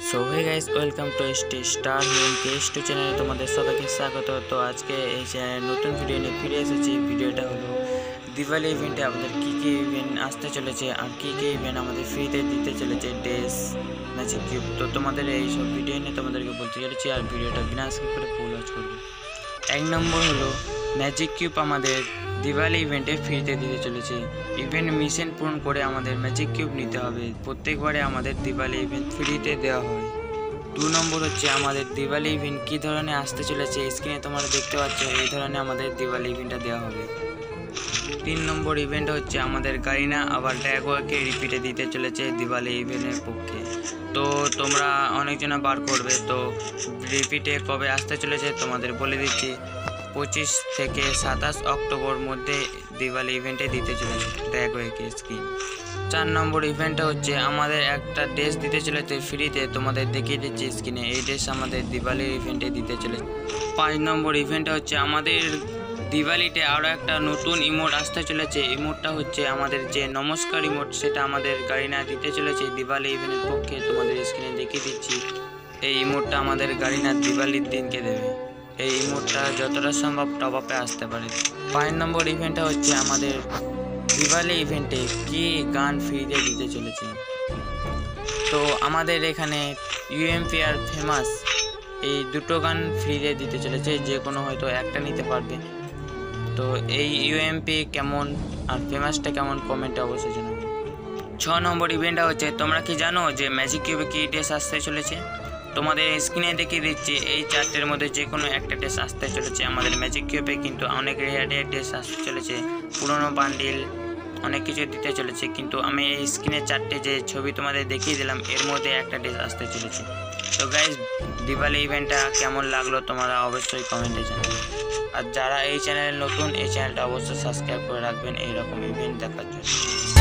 So hey guys, welcome to star two চ্যানেলে তোমাদের সবাইকে স্বাগত। তো আজকে এই চ্যানেলের নতুন ভিডিও নিয়ে ফিরে এসেছি। ভিডিওটা হলো দিওয়ালি ইভেন্টে আমাদের কী কী ইভেন্ট আসতে চলেছে আর কী কী ইভেন্ট আমাদের ফ্রিতে দিতে চলেছে, ড্রেস, ম্যাজিক কিউব। তো তোমাদের এই সব ভিডিও নিয়ে তোমাদেরকে বলতে চলেছি, আর ভিডিওটা বিনা স্কিপ করে ফুল ওয়াচ করবে। 1 নম্বর হলো ম্যাজিক কিউব আমাদের দিওয়ালি ইভেন্টে ফ্রিতে দিতে চলেছে। ইভেন্ট মিশন পূরণ করে আমাদের ম্যাজিক কিউব নিতে হবে। প্রত্যেকবারে আমাদের দিওয়ালি ইভেন্ট ফ্রিতে দেওয়া হয়। 2 নম্বর হচ্ছে আমাদের দিওয়ালি ইভেন্ট কী ধরনের আসতে চলেছে, স্ক্রিনে তোমরা দেখতে পাচ্ছ এই ধরনের আমাদের দিওয়ালি ইভেন্টটা দেওয়া হবে। 3 নম্বর ইভেন্ট হচ্ছে আমাদের গারিনা আবার ড্যাগওয়াকে রিপিটে দিতে চলেছে দিওয়ালি ইভেন্টের পক্ষে। তো তোমরা অনেকজনা বার করবে, তো রিপিটে কবে আসতে চলেছে তোমাদের বলে দিচ্ছি। 25 থেকে 27 অক্টোবর মধ্যে দিওয়ালি ইভেন্টে দিতে চলেছে ড্যাগওয়াকে স্কিন। 4 নম্বর ইভেন্টটা হচ্ছে আমাদের একটা ড্রেস দিতে চলেছে ফ্রিতে, তোমাদের দেখিয়ে দিচ্ছি স্ক্রিনে। এই ড্রেস আমাদের দিওয়ালি ইভেন্টে দিতে চলেছে। 5 নম্বর ইভেন্টটা হচ্ছে আমাদের দিওয়ালিতে আরও একটা নতুন ইমোট আসতে চলেছে। ইমোটটা হচ্ছে আমাদের যে নমস্কার ইমোট, সেটা আমাদের গারিনা দিতে চলেছে দিওয়ালি ইভেন্টের পক্ষে। তোমাদের স্ক্রিনে দেখিয়ে দিচ্ছি। এই ইমোটটা আমাদের গারিনা দিওয়ালির দিনকে দেবে। এই ইমোটটা যতটা সম্ভব টপ আপে আসতে পারে। 5 নম্বর ইভেন্টটা হচ্ছে আমাদের দিওয়ালি ইভেন্টে কি গান ফ্রিতে দিতে চলেছে। তো আমাদের এখানে ইউএমপি আর ফেমাস এই দুটো গান ফ্রিতে দিতে চলেছে, যে কোনো হয়তো একটা নিতে পারবে। তো এই ইউএমপি কেমন আর ফেমাসটা কেমন কমেন্টে অবশ্যই জানাবে। 6 নম্বর ইভেন্টটা হচ্ছে তোমরা কি জানো যে ম্যাজিক কিউবে কী ড্রেস আসতে চলেছে। তোমাদের স্ক্রিনে দেখিয়ে দিচ্ছি এই 4টের মধ্যে যে কোনো একটা ড্রেস আসতে চলেছে আমাদের ম্যাজিক কিউবে। কিন্তু অনেক রেয়ার ড্রেস আসতে চলেছে, পুরনো বান্ডিল অনেক কিছু দিতে চলেছে। কিন্তু আমি এই স্ক্রিনে 4টে যে ছবি তোমাদের দেখিয়ে দিলাম, এর মধ্যে একটা ড্রেস আসতে চলেছে। তো গাইজ, দিওয়ালি ইভেন্টটা কেমন লাগলো তোমরা অবশ্যই কমেন্টে জানাবে। আর যারা এই চ্যানেলে নতুন, এই চ্যানেলটা অবশ্যই সাবস্ক্রাইব করে রাখবেন এইরকম ইভেন্ট দেখার জন্য।